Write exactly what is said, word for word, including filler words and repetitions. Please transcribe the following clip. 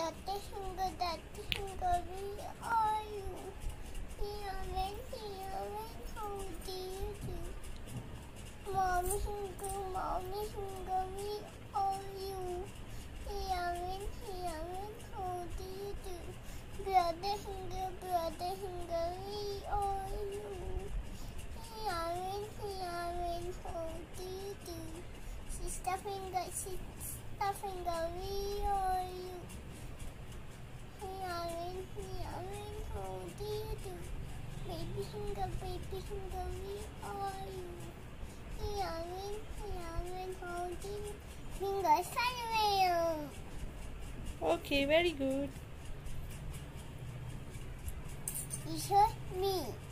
Daddy finger, daddy finger, where are you? Here and here and how do you do? Mommy finger, mommy finger, where are you? Here and here and how do you do? Brother finger, brother finger, where are you? Here and here and how do you do? Sister finger, sister finger, where are you? Baby finger, baby finger, where are you? Here and here and holding fingers anywhere. Okay, very good. You show me.